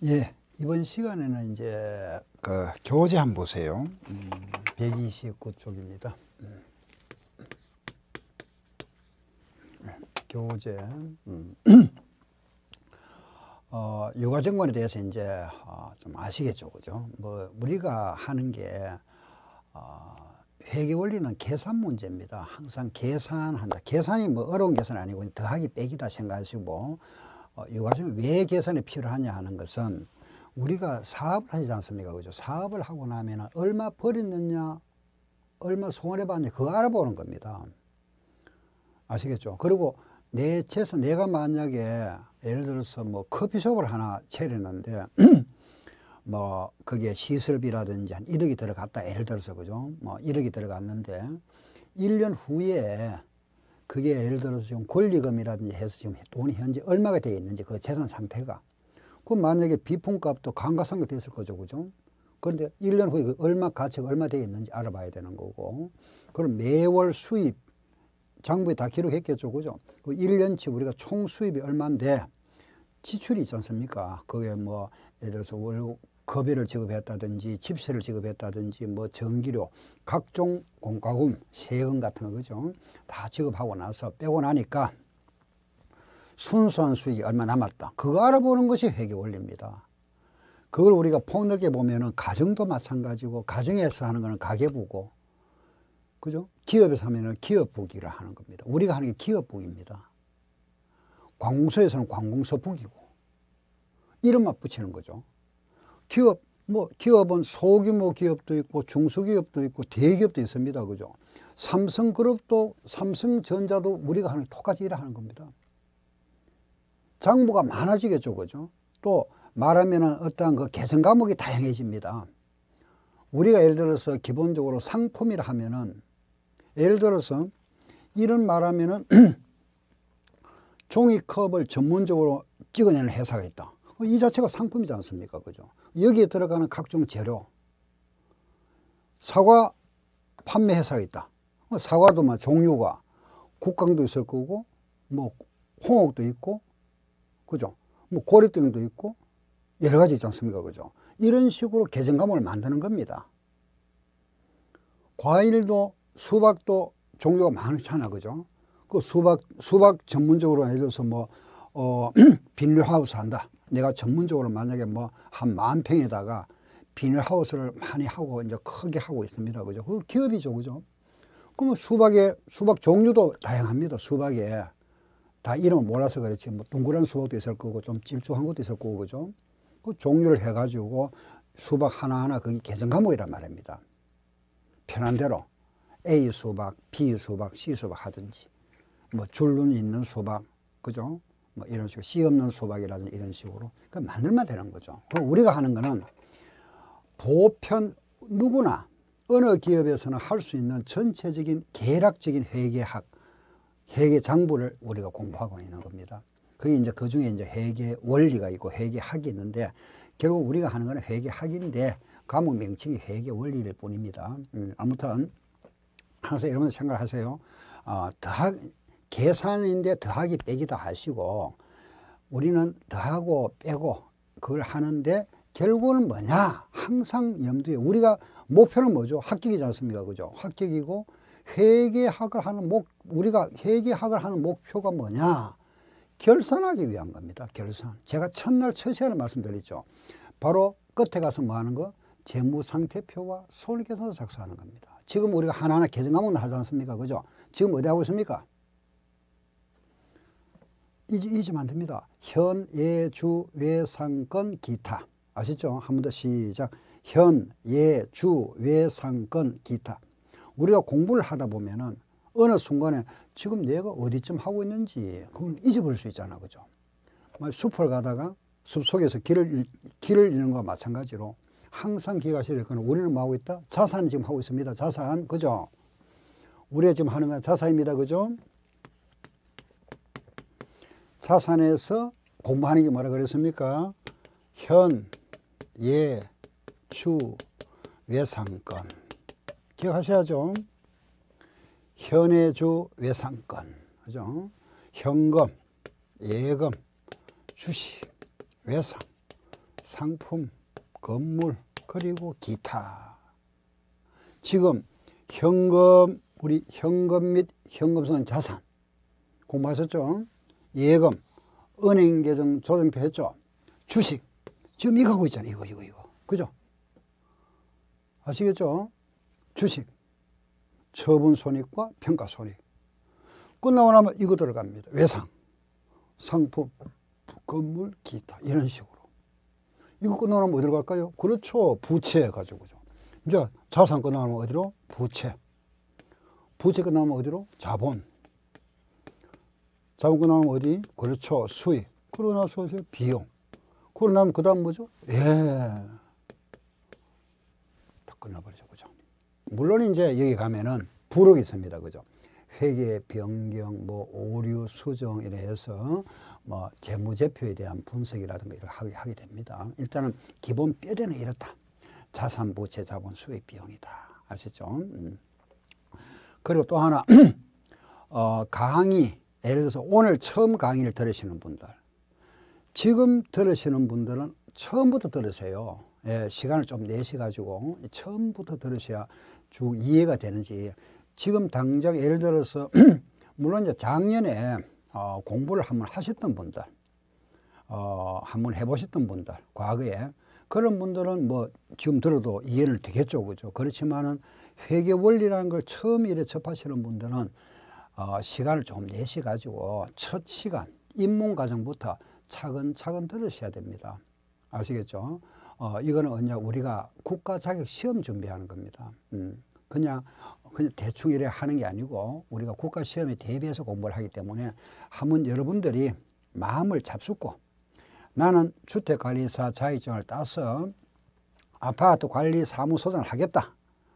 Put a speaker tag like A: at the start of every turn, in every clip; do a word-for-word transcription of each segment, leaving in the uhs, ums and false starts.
A: 예, 이번 시간에는 이제 그 교재 한번 보세요. 음, 백이십구 쪽입니다. 음. 교재. 음. 어, 유가정권에 대해서 이제 어, 좀 아시겠죠, 그죠? 뭐 우리가 하는 게 어, 회계 원리는 계산 문제입니다. 항상 계산한다. 계산이 뭐 어려운 계산 아니고 더하기 빼기다 생각하시고, 어, 유가정이 왜 계산이 필요하냐 하는 것은 우리가 사업을 하지 않습니까, 그죠? 사업을 하고 나면 얼마 벌었느냐, 얼마 손해 봤느냐, 그거 알아보는 겁니다. 아시겠죠? 그리고 내 재산, 내가 만약에 예를 들어서 뭐 커피숍을 하나 차렸는데 뭐 그게 시설비라든지 한 일억이 들어갔다, 예를 들어서, 그죠? 뭐 일억이 들어갔는데 일 년 후에 그게 예를 들어서 지금 권리금이라든지 해서 지금 돈이 현재 얼마가 되어 있는지, 그 재산 상태가, 그 만약에 비품값도 감가상각 됐을 거죠, 그죠? 그런데 일 년 후에 그 얼마 가치가 얼마 되어 있는지 알아봐야 되는 거고, 그럼 매월 수입 장부에 다 기록했겠죠, 그죠? 그 일 년치 우리가 총 수입이 얼마인데 지출이 있지 않습니까? 그게 뭐 예를 들어서 월 급여를 지급했다든지 집세를 지급했다든지 뭐 전기료, 각종 공과금, 세금 같은 거, 그죠? 다 지급하고 나서 빼고 나니까 순수한 수익이 얼마 남았다. 그거 알아보는 것이 회계 원리입니다. 그걸 우리가 폭넓게 보면은 가정도 마찬가지고, 가정에서 하는 거는 가계부고, 그죠? 기업에서 하면은 기업부기를 하는 겁니다. 우리가 하는 게 기업부기입니다. 관공서에서는 관공서부기고, 이름만 붙이는 거죠. 기업, 뭐 기업은 소규모 기업도 있고 중소기업도 있고 대기업도 있습니다, 그죠? 삼성그룹도, 삼성전자도 우리가 하는 똑같이 일을 하는 겁니다. 장부가 많아지겠죠, 그죠? 또 말하면은 어떠한 그 개성 과목이 다양해집니다. 우리가 예를 들어서 기본적으로 상품이라 하면은, 예를 들어서 이런 말하면은 종이컵을 전문적으로 찍어내는 회사가 있다. 이 자체가 상품이지 않습니까, 그죠? 여기에 들어가는 각종 재료, 사과 판매 회사가 있다. 사과도 뭐 종류가 국강도 있을 거고, 뭐 홍옥도 있고, 그죠? 뭐 고리땡도 있고 여러 가지 있지 않습니까, 그죠? 이런 식으로 계정 과목을 만드는 겁니다. 과일도 수박도 종류가 많잖아, 그죠? 그 수박 수박 전문적으로 예를 들어서 뭐 어, 비닐하우스 한다. 내가 전문적으로 만약에 뭐 한 만 평에다가 비닐하우스를 많이 하고 이제 크게 하고 있습니다, 그죠? 그 기업이죠, 그죠? 그러면 수박의 수박 종류도 다양합니다. 수박에 다 이름을 몰라서 그렇지, 뭐 동그란 수박도 있을 거고 좀 질쭉한 것도 있을 거고, 그죠? 그 종류를 해가지고 수박 하나하나 그게 계정 과목이란 말입니다. 편한 대로 A 수박, B 수박, C 수박 하든지, 뭐 줄눈 있는 수박, 그죠? 뭐 이런 식으로 씨 없는 수박이라든지 이런 식으로 그 만들면 되는 거죠. 우리가 하는 거는 보편 누구나 어느 기업에서는 할 수 있는 전체적인 계략적인 회계학, 회계 장부를 우리가 공부하고 있는 겁니다. 그게 이제 그 중에 이제 회계 원리가 있고 회계학이 있는데, 결국 우리가 하는 거는 회계학인데 과목 명칭이 회계 원리일 뿐입니다. 음, 아무튼 항상 여러분들 생각하세요. 어, 더하, 계산인데 더하기 빼기도 하시고, 우리는 더하고 빼고 그걸 하는데 결국은 뭐냐? 항상 염두에, 우리가 목표는 뭐죠? 합격이지 않습니까, 그죠? 합격이고, 회계학을 하는 목, 우리가 회계학을 하는 목표가 뭐냐? 결산하기 위한 겁니다. 결산. 제가 첫날 첫 시간에 말씀드렸죠. 바로 끝에 가서 뭐 하는 거? 재무상태표와 손익계산서 작성하는 겁니다. 지금 우리가 하나하나 계정 과목을 하지 않습니까, 그죠? 지금 어디 하고 있습니까? 잊으면 안 됩니다. 현, 예, 주, 외, 상권, 기타. 아시죠? 한 번 더 시작. 현, 예, 주, 외, 상권, 기타. 우리가 공부를 하다 보면은 어느 순간에 지금 내가 어디쯤 하고 있는지 그걸 잊어버릴 수 있잖아, 그죠? 숲을 가다가 숲 속에서 길을, 길을 잃는 것과 마찬가지로 항상 기억하셔야 될 거는, 우리는 뭐 하고 있다? 자산 지금 하고 있습니다. 자산, 그죠? 우리가 지금 하는 건 자산입니다, 그죠? 자산에서 공부하는 게 뭐라 그랬습니까? 현, 예, 주, 외상권. 기억하셔야죠. 현해주, 외상권, 그죠? 현금, 예금, 주식, 외상, 상품, 건물, 그리고 기타. 지금 현금, 우리 현금 및 현금성 자산 공부하셨죠? 예금, 은행 계정 조정표 했죠? 주식, 지금 이거 하고 있잖아요. 이거, 이거, 이거. 그죠? 아시겠죠? 주식, 처분 손익과 평가 손익. 끝나고 나면 이거 들어갑니다. 외상, 상품, 건물, 기타. 이런 식으로. 이거 끝나고 나면 어디로 갈까요? 그렇죠. 부채 가지고죠. 이제 자산 끝나면 어디로? 부채. 부채 끝나면 어디로? 자본. 자본 끝나면 어디? 그렇죠. 수익. 그러고 나서 비용. 그러고 나면 그 다음 뭐죠? 예. 다 끝나버리죠. 그죠? 물론 이제 여기 가면은 부록이 있습니다. 그죠? 회계, 변경, 뭐 오류, 수정 이래 해서 뭐 재무제표에 대한 분석이라든가 이걸 하게, 하게 됩니다. 일단은 기본 뼈대는 이렇다. 자산, 부채, 자본, 수익, 비용이다. 아시죠? 음. 그리고 또 하나 어, 강의, 예를 들어서 오늘 처음 강의를 들으시는 분들, 지금 들으시는 분들은 처음부터 들으세요. 예, 시간을 좀 내셔가지고 처음부터 들으셔야 쭉 이해가 되는지. 지금 당장 예를 들어서 물론 이제 작년에 어, 공부를 한번 하셨던 분들, 어, 한번 해보셨던 분들, 과거에 그런 분들은 뭐 지금 들어도 이해는 되겠죠, 그죠? 그렇지만은 회계 원리라는 걸 처음 이래 접하시는 분들은 어, 시간을 좀 내셔 가지고 첫 시간 입문 과정부터 차근차근 들으셔야 됩니다. 아시겠죠? 어, 이거는 그냥 우리가 국가 자격 시험 준비하는 겁니다. 음, 그냥 그냥 대충 이래 하는 게 아니고 우리가 국가 시험에 대비해서 공부를 하기 때문에 한번 여러분들이 마음을 잡숫고 나는 주택관리사 자격증을 따서 아파트 관리 사무소장을 하겠다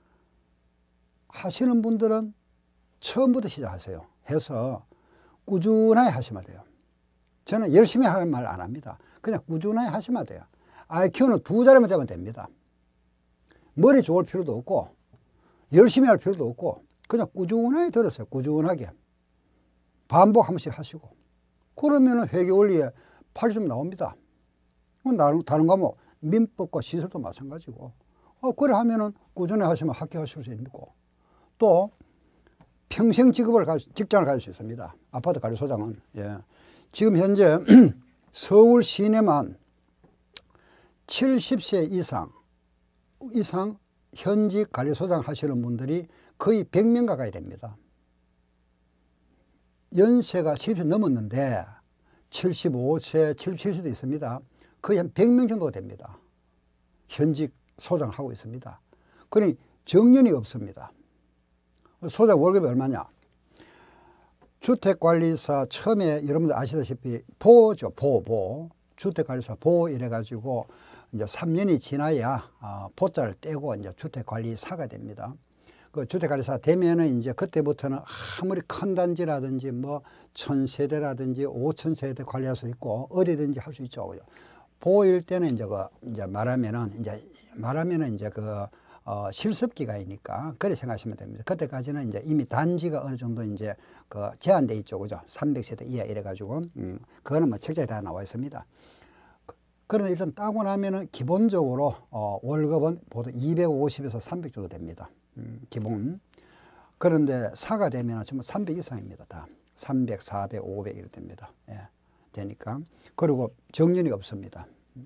A: 하시는 분들은 처음부터 시작하세요. 해서 꾸준하게 하시면 돼요. 저는 열심히 하는 말 안 합니다. 그냥 꾸준하게 하시면 돼요. 아이큐는 두 자리만 되면 됩니다. 머리 좋을 필요도 없고 열심히 할 필요도 없고 그냥 꾸준하게 들으세요. 꾸준하게. 반복 한 번씩 하시고. 그러면 회계 원리에 팔십 점 나옵니다. 다른, 다른 과목 민법과 시설도 마찬가지고. 어, 그래 하면은 꾸준히 하시면 합격하실 수 있고. 또 평생 직업을 가, 직장을 가질 수 있습니다. 아파트 관리소장은. 예. 지금 현재 서울 시내만 칠십 세 이상, 이상 현직 관리소장 하시는 분들이 거의 백 명 가까이 됩니다. 연세가 칠십 세 넘었는데 칠십오 세, 칠십칠 세도 있습니다. 거의 한 백 명 정도가 됩니다. 현직 소장을 하고 있습니다. 그러니 정년이 없습니다. 소장 월급이 얼마냐? 주택관리사 처음에 여러분들 아시다시피 보죠. 보, 보. 주택관리사 보 이래가지고 이제 삼 년이 지나야 어, 보자를 떼고 이제 주택관리사가 됩니다. 그 주택관리사 되면은 이제 그때부터는 아무리 큰 단지라든지 뭐 천 세대라든지 오천 세대 관리할 수 있고 어디든지 할 수 있죠. 보일 때는 이제 그 이제 말하면은 이제 말하면은 이제 그 어, 실습기간이니까 그렇게 생각하시면 됩니다. 그때까지는 이제 이미 단지가 어느 정도 이제 그 제한돼 있죠, 그죠? 삼백 세대 이하 이래가지고 음, 그거는 뭐 책자에 다 나와 있습니다. 그런데 일단 따고 나면은 기본적으로 어, 월급은 보통 이백오십에서 삼백 정도 됩니다. 음, 기본. 그런데 사가 되면은 전부 삼백 이상입니다. 다 삼백, 사백, 오백 이렇게 됩니다. 예, 되니까. 그리고 정년이 없습니다.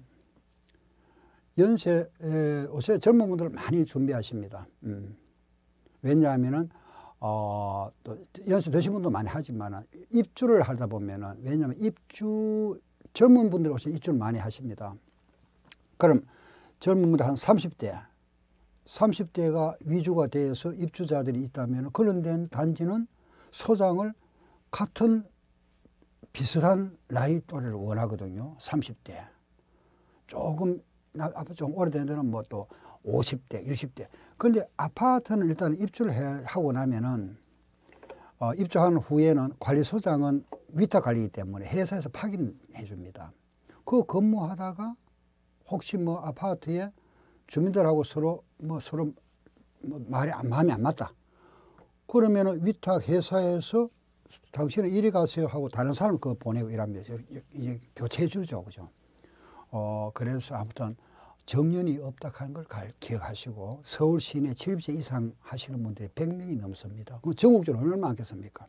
A: 연세, 요새 젊은 분들 많이 준비하십니다. 음. 왜냐하면은, 어, 또 연세 드신 분도 많이 하지만 입주를 하다 보면은, 왜냐하면 입주, 젊은 분들 혹시 입주를 많이 하십니다. 그럼 젊은 분들 한 삼십 대, 삼십 대가 위주가 돼서 입주자들이 있다면 그런 데는 단지는 소장을 같은 비슷한 나이 또래를 원하거든요. 삼십 대. 조금 아파트 좀 오래된 데는 뭐 또 오십 대, 육십 대. 그런데 아파트는 일단 입주를 해, 하고 나면은, 어, 입주한 후에는 관리소장은 위탁 관리이기 때문에 회사에서 파견해 줍니다. 그 근무하다가 혹시 뭐 아파트에 주민들하고 서로 뭐 서로 뭐 말이 안, 마음이 안 맞다. 그러면은 위탁 회사에서 당신은 이리 가세요 하고 다른 사람 그거 보내고 이러면 이제 교체해 주죠. 그죠? 어, 그래서 아무튼 정년이 없다 하는 걸 기억하시고 서울 시내 칠십 세 이상 하시는 분들이 백 명이 넘습니다. 그럼 전국적으로 얼마나 많겠습니까?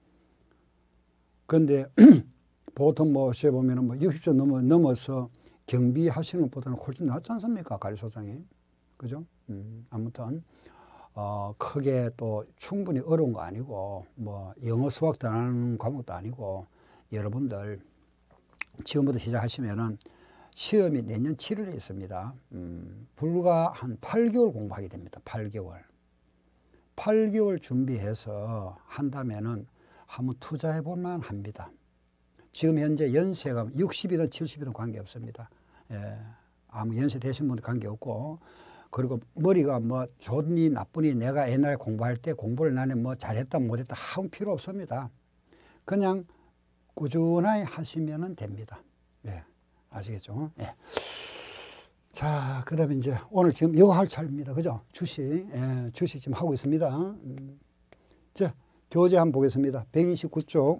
A: 그런데 보통 뭐 시에 보면은 뭐 육십 세 넘어, 넘어서 경비하시는 것보다는 훨씬 낫지 않습니까? 관리소장이. 그죠? 음, 아무튼 어, 크게 또 충분히 어려운 거 아니고 뭐 영어 수학도 안 하는 과목도 아니고 여러분들 지금부터 시작하시면은 시험이 내년 칠월에 있습니다. 음, 불과 한 팔 개월 공부하게 됩니다. 팔 개월. 팔 개월 준비해서 한다면은 한번 투자해 볼만 합니다. 지금 현재 연세가 육십이든 칠십이든 관계없습니다. 예, 아무 연세 되신 분도 관계없고, 그리고 머리가 뭐 좋니 나쁘니 내가 옛날에 공부할 때 공부를 나는 뭐 잘했다 못했다 하고 필요 없습니다. 그냥 꾸준히 하시면 됩니다. 예, 아시겠죠? 예. 자, 그 다음에 이제 오늘 지금 이거 할 차례입니다. 그죠? 주식. 예, 주식 지금 하고 있습니다. 음. 자, 교재 한번 보겠습니다. 백이십구 쪽.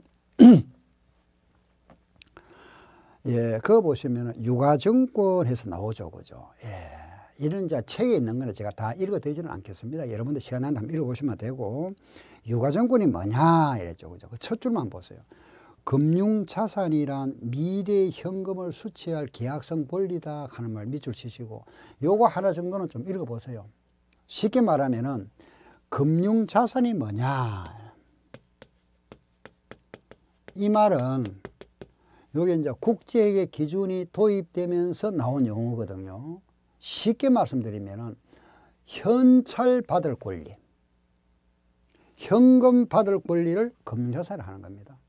A: 예, 그거 보시면 유가증권에서 나오죠. 그죠? 예. 이런 이제 책에 있는 거는 제가 다 읽어드리지는 않겠습니다. 여러분들 시간 난다 한번 읽어보시면 되고, 유가증권이 뭐냐 이랬죠. 그죠? 그 첫 줄만 보세요. 금융자산이란 미래 현금을 수취할 계약성 권리다 하는 말 밑줄 치시고, 요거 하나 정도는 좀 읽어보세요. 쉽게 말하면은 금융자산이 뭐냐, 이 말은 요게 이제 국제의 기준이 도입되면서 나온 용어거든요. 쉽게 말씀드리면은 현찰 받을 권리, 현금 받을 권리를 금융자산을 하는 겁니다.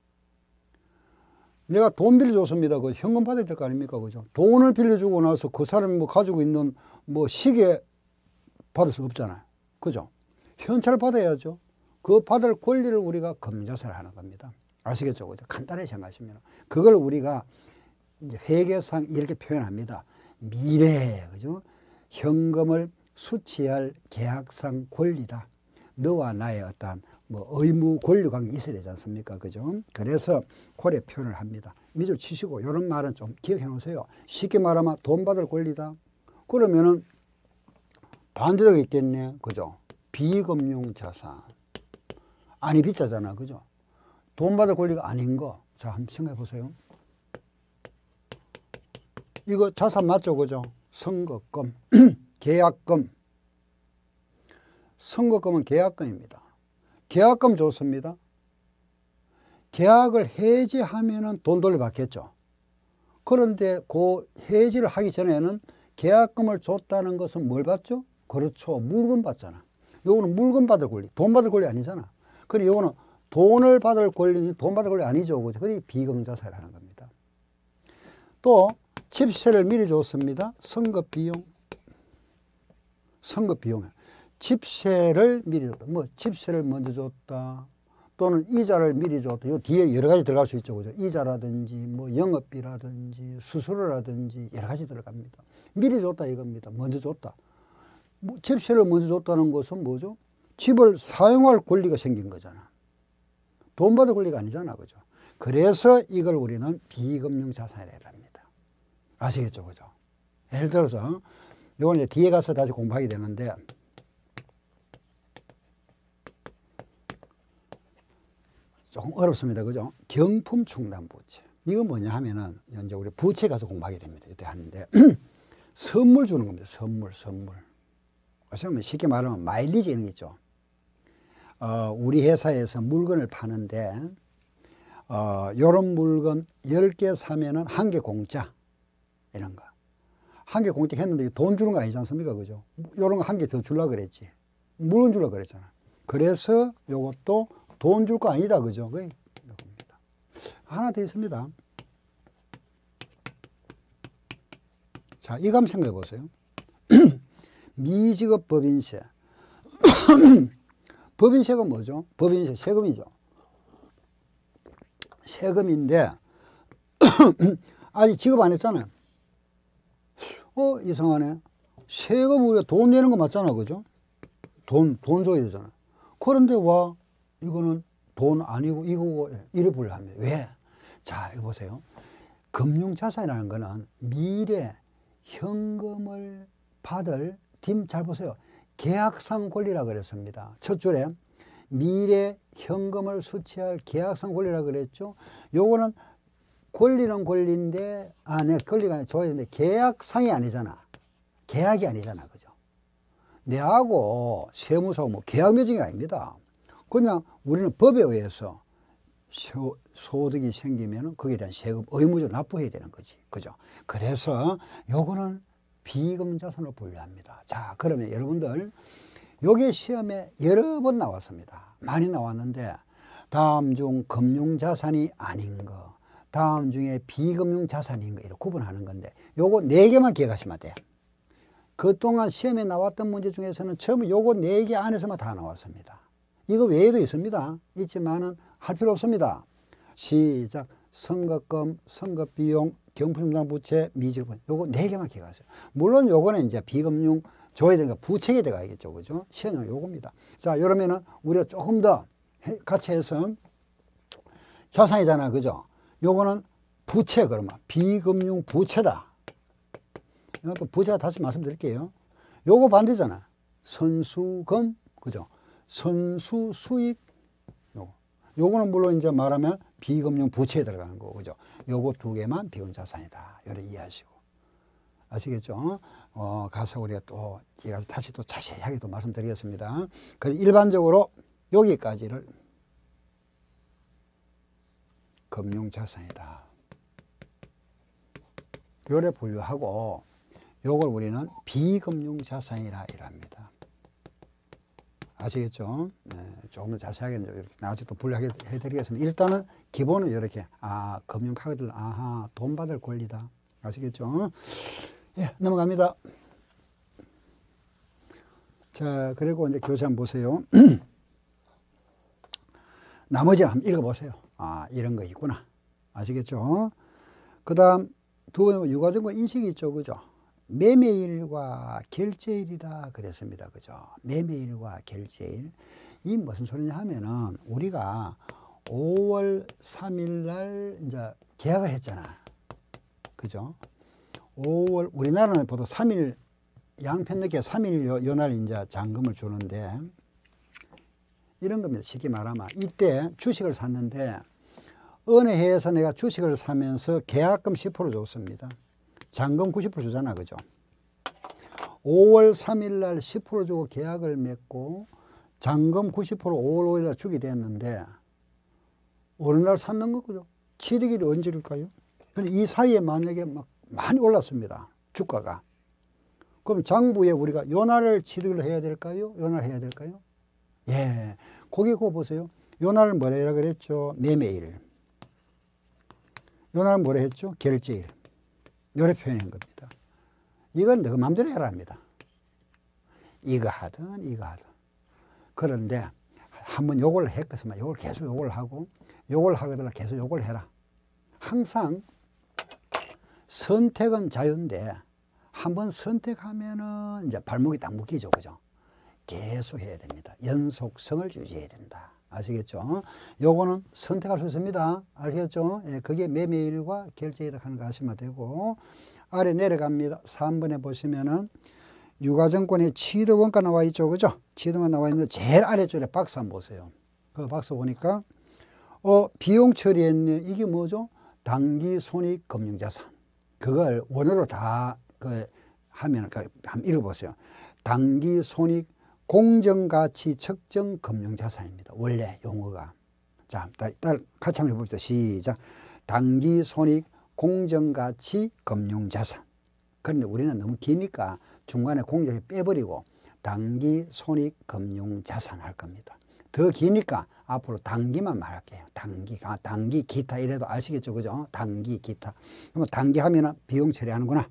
A: 내가 돈 빌려줬습니다. 그 현금 받아야 될 거 아닙니까? 그죠? 돈을 빌려주고 나서 그 사람이 뭐 가지고 있는 뭐 시계 받을 수 없잖아요. 그죠? 현찰 받아야죠. 그 받을 권리를 우리가 금융자산을 하는 겁니다. 아시겠죠? 그죠? 간단하게 생각하시면. 그걸 우리가 이제 회계상 이렇게 표현합니다. 미래, 그죠? 현금을 수취할 계약상 권리다. 너와 나의 어떤 뭐 의무 권리 관계 있어야 되지 않습니까? 그죠? 그래서 그래 표현을 합니다. 밑줄 치시고 이런 말은 좀 기억해 놓으세요. 쉽게 말하면 돈 받을 권리다. 그러면은 반대가 있겠네. 그죠? 비금융 자산. 아니 비싸잖아. 그죠? 돈 받을 권리가 아닌 거. 자, 한번 생각해 보세요. 이거 자산 맞죠? 그죠? 선거금, 계약금. 선거금은 계약금입니다. 계약금 좋습니다. 계약을 해지하면은 돈 돌려받겠죠. 그런데 그 해지를 하기 전에는 계약금을 줬다는 것은 뭘 받죠? 그렇죠. 물건 받잖아. 요거는 물건 받을 권리, 돈 받을 권리 아니잖아. 그래, 요거는 돈을 받을 권리는 돈 받을 권리 아니죠. 그죠? 그게 비금융자산을 하는 겁니다. 또 집세를 미리 줬습니다. 선거 비용. 선거 비용. 집세를 미리 줬다. 뭐 집세를 먼저 줬다. 또는 이자를 미리 줬다. 이 뒤에 여러 가지 들어갈 수 있죠. 그죠? 이자라든지 뭐 영업비라든지 수수료라든지 여러 가지 들어갑니다. 미리 줬다 이겁니다. 먼저 줬다. 뭐 집세를 먼저 줬다는 것은 뭐죠? 집을 사용할 권리가 생긴 거잖아. 돈 받을 권리가 아니잖아. 그죠? 그래서 이걸 우리는 비금융 자산이라 합니다. 아시겠죠? 그죠? 예를 들어서 요건 이제 뒤에 가서 다시 공부하게 되는데, 조금 어렵습니다. 그죠? 경품 충당 부채. 이거 뭐냐 하면은, 이제 우리 부채 가서 공부하게 됩니다. 이때 하는데, 선물 주는 겁니다. 선물, 선물. 쉽게 말하면 마일리지 이런 게 있죠. 어, 우리 회사에서 물건을 파는데, 어, 요런 물건 열 개 사면은 한 개 공짜. 이런 거. 한 개 공짜 했는데 돈 주는 거 아니지 않습니까? 그죠? 요런 거 한 개 더 주려고 그랬지. 물건 주려고 그랬잖아. 그래서 요것도 돈 줄 거 아니다. 그죠? 그게 이겁니다. 하나 더 있습니다. 자, 이거 한번 생각해 보세요. 미지급 법인세. 법인세가 뭐죠? 법인세, 세금이죠. 세금인데, 아직 지급 안 했잖아요. 어, 이상하네. 세금 우리가 돈 내는 거 맞잖아. 그죠? 돈, 돈 줘야 되잖아. 그런데 와, 이거는 돈 아니고 이거고, 이래 불합니다. 왜? 자, 이거 보세요. 금융자산이라는 거는 미래 현금을 받을, 팀 잘 보세요. 계약상 권리라 그랬습니다. 첫 줄에 미래 현금을 수취할 계약상 권리라 그랬죠. 요거는 권리는 권리인데, 아, 네, 권리가 줘야 되는데 계약상이 아니잖아. 계약이 아니잖아. 그죠? 내하고 세무사하고 뭐 계약 맺은 게 아닙니다. 그냥 우리는 법에 의해서 소, 소득이 생기면 거기에 대한 세금 의무적으로 납부해야 되는 거지. 그죠? 그래서 요거는 비금융자산으로 분류합니다. 자, 그러면 여러분들 요게 시험에 여러 번 나왔습니다. 많이 나왔는데 다음 중 금융자산이 아닌 거, 다음 중에 비금융자산인 거 이렇게 구분하는 건데 요거 네 개만 기억하시면 돼요. 그동안 시험에 나왔던 문제 중에서는 처음에 요거 네 개 안에서만 다 나왔습니다. 이거 외에도 있습니다. 있지만은 할 필요 없습니다. 시작. 선거금, 선거비용, 경품부채, 미지급. 요거 네 개만 기억하세요. 물론 요거는 이제 비금융 줘야 되는 거 부채에 들어가겠죠. 그죠? 시험은 요겁니다. 자, 이러면은 우리가 조금 더 같이 해서 자산이잖아. 그죠? 요거는 부채 그러면 비금융 부채다. 이것도 부채가 다시 말씀드릴게요. 요거 반대잖아. 선수금, 그죠? 선수 수익, 요거. 요거는 물론 이제 말하면 비금융 부채에 들어가는 거고, 그죠? 요거 두 개만 비금융 자산이다. 요래 이해하시고. 아시겠죠? 어, 가서 우리가 또, 제가 다시 또 자세하게 또 말씀드리겠습니다. 그래서 일반적으로 여기까지를 금융 자산이다. 요래 분류하고, 요걸 우리는 비금융 자산이라 이랍니다. 아시겠죠? 네, 조금 더 자세하게 이렇게 나중에 또 분류하게 해드리겠습니다. 일단은 기본은 이렇게, 아, 금융카드를, 아하, 돈 받을 권리다. 아시겠죠? 예, 넘어갑니다. 자, 그리고 이제 교재 한번 보세요. 나머지는 한번 읽어보세요. 아, 이런 거 있구나. 아시겠죠? 그 다음, 두 번째, 유가증권 인식이 있죠. 그죠? 매매일과 결제일이다 그랬습니다. 그죠? 매매일과 결제일. 이 무슨 소리냐 하면은 우리가 오월 삼일 날 이제 계약을 했잖아. 그죠? 오월, 우리나라는 보통 삼 일, 양편 늦게 삼 일 요, 요 날 이제 잔금을 주는데 이런 겁니다. 쉽게 말하면 이때 주식을 샀는데 어느 해에서 내가 주식을 사면서 계약금 십 퍼센트 줬습니다. 잔금 구십 퍼센트 주잖아. 그죠? 오월 삼일 날 십 퍼센트 주고 계약을 맺고 잔금 구십 퍼센트 오월 오일 날 주게 됐는데 어느 날 샀는 거죠? 취득일이 언제일까요? 근데 이 사이에 만약에 막 많이 올랐습니다. 주가가. 그럼 장부에 우리가 요 날을 취득을 해야 될까요? 요 날 해야 될까요? 예. 거기 그거 보세요. 요 날을 뭐라 그랬죠? 매매일. 요 날은 뭐라 했죠? 결제일. 요래 표현한 겁니다. 이건 너가 마음대로 해라 합니다. 이거 하든 이거 하든. 그런데 한번 요걸 했겠으면 요걸 계속 요걸 하고 요걸 하거든 계속 요걸 해라. 항상 선택은 자유인데 한번 선택하면은 이제 발목이 딱 묶이죠. 그죠? 계속 해야 됩니다. 연속성을 유지해야 된다. 아시겠죠? 요거는 선택할 수 있습니다. 아시겠죠? 예, 그게 매매일과 결제일이라 하는 거 아시면 되고, 아래 내려갑니다. 삼 번에 보시면은 유가증권의 취득원가 나와 있죠. 그죠? 취득원가 나와 있는데 제일 아래쪽에 박스 한번 보세요. 그 박스 보니까 어, 비용 처리했네. 이게 뭐죠? 단기 손익 금융자산. 그걸 원어로 다 그 하면 그 한번 읽어보세요. 단기 손익 공정가치 측정 금융자산입니다. 원래 용어가. 자, 딸 같이 한번 해봅시다. 시작. 단기 손익 공정가치 금융자산. 그런데 우리는 너무 기니까 중간에 공정에 빼버리고 단기 손익 금융자산 할 겁니다. 더 기니까 앞으로 단기만 말할게요. 단기, 아, 단기 기타 이래도 아시겠죠, 그죠? 단기 기타. 그러면 단기 하면은 비용 처리하는구나.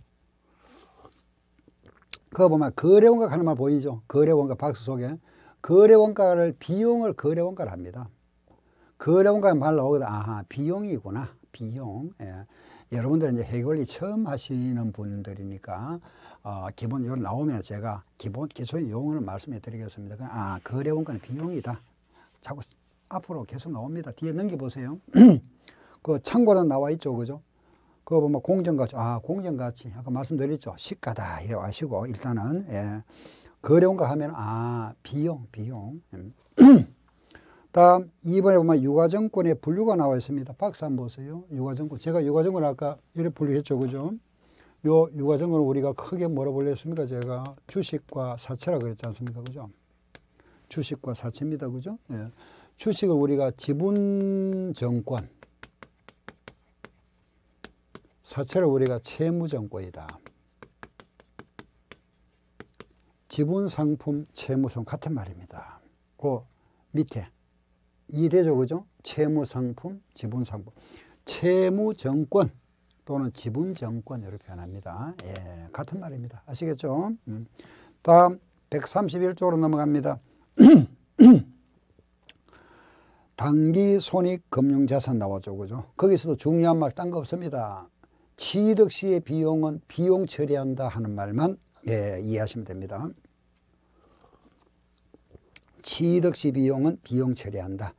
A: 그거 보면 거래원가 하는 말 보이죠? 거래원가 박스 속에 거래원가를 비용을 거래원가를 합니다. 거래원가 말 나오거든. 아하, 비용이구나. 비용. 예. 여러분들 이제 회계원리 처음 하시는 분들이니까 어, 기본 요 나오면 제가 기본 기초의 용어를 말씀해 드리겠습니다. 아, 거래원가는 비용이다. 자꾸 앞으로 계속 나옵니다. 뒤에 넘겨보세요. 그 참고는 나와 있죠. 그죠? 그거 보면 공정가치, 아, 공정가치. 아까 말씀드렸죠. 시가다. 이래 아시고, 일단은, 예. 거래원가 하면, 아, 비용, 비용. 다음, 이 번에 보면 유가증권의 분류가 나와 있습니다. 박스 한번 보세요. 유가증권. 제가 유가증권 아까 이렇게 분류했죠. 그죠? 요 유가증권을 우리가 크게 뭐라 불렸습니까? 제가 주식과 사채라 그랬지 않습니까? 그죠? 주식과 사채입니다. 그죠? 예. 주식을 우리가 지분증권, 사채를 우리가 채무증권이다. 지분상품, 채무상품 같은 말입니다. 그 밑에 이대죠. 그죠? 채무상품, 지분상품. 채무증권 또는 지분증권 이렇게 표현합니다. 예, 같은 말입니다. 아시겠죠? 음. 다음 백삼십일 쪽으로 넘어갑니다. 단기 손익 금융자산 나오죠. 그죠? 거기서도 중요한 말 딴 거 없습니다. 취득 시의 비용은 비용 처리한다 하는 말만 예, 이해하시면 됩니다. 취득 시 비용은 비용 처리한다.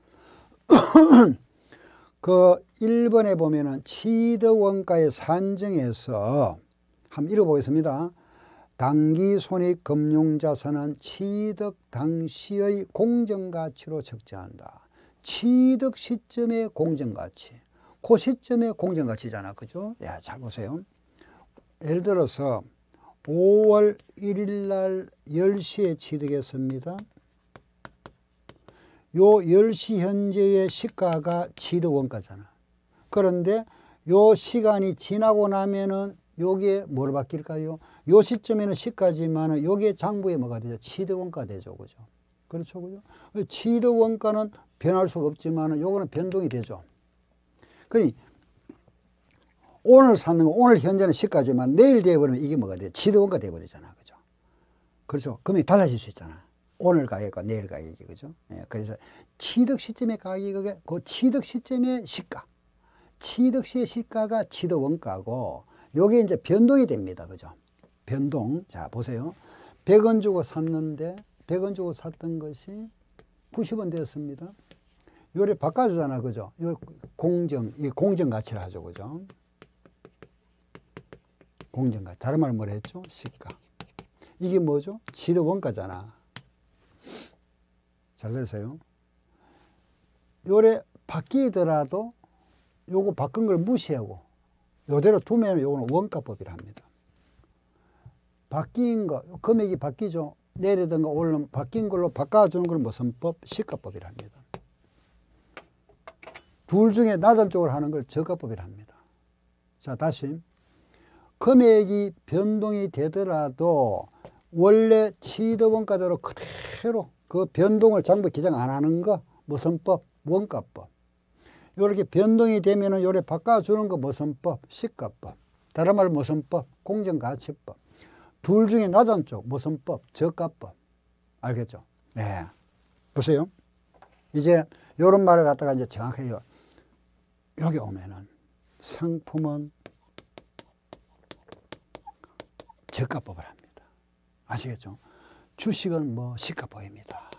A: 그 일 번에 보면은 취득 원가의 산정에서 한번 읽어보겠습니다. 단기 손익 금융자산은 취득 당시의 공정가치로 측정한다. 취득 시점의 공정가치. 그 시점의 공정가치잖아. 그죠? 야, 잘 보세요. 예를 들어서 오월 일일 날 열 시에 취득했습니다. 요 열 시 현재의 시가가 취득 원가잖아. 그런데 요 시간이 지나고 나면은 요게 뭐로 바뀔까요? 요 시점에는 시가지만은 요게 장부에 뭐가 되죠? 취득 원가 되죠. 그죠? 그렇죠. 그죠? 취득 원가는 변할 수가 없지만은 요거는 변동이 되죠. 그러니 오늘 사는 거, 오늘 현재는 시가지만 내일 되어버리면 이게 뭐가 돼? 취득 원가 되어버리잖아. 그죠? 그렇죠. 금액이 달라질 수 있잖아. 오늘 가격과 내일 가격이. 그죠? 예, 그래서 취득 시점의 가격이 그 취득 시점의 시가. 취득 시의 시가가 취득 원가고 요게 이제 변동이 됩니다. 그죠? 변동. 자, 보세요. 백 원 주고 샀는데 백 원 주고 샀던 것이 구십 원 되었습니다. 요래 바꿔주잖아. 그죠? 요 공정, 이 공정 가치를 하죠. 그죠? 공정 가치. 다른 말은 뭐라 했죠? 시가. 이게 뭐죠? 취득 원가잖아. 잘 들으세요. 요래 바뀌더라도 요거 바꾼 걸 무시하고 요대로 두면 요거는 원가법이라 합니다. 바뀐 거, 금액이 바뀌죠. 내리든가 오르면 바뀐 걸로 바꿔주는 걸 무슨 법? 시가법이라 합니다. 둘 중에 낮은 쪽으로 하는 걸 저가법이라 합니다. 자, 다시. 금액이 변동이 되더라도 원래 취득 원가대로 그대로 그 변동을 장부 기장 안 하는 거 무슨 법? 원가법. 요렇게 변동이 되면은 요래 바꿔주는 거 무슨 법? 시가법. 다른 말 무슨 법? 공정가치법. 둘 중에 낮은 쪽 무슨 법? 저가법. 알겠죠? 네. 보세요. 이제 요런 말을 갖다가 이제 정확하게 여기 오면은 상품은 저가법을 합니다. 아시겠죠? 주식은 뭐 시가법입니다.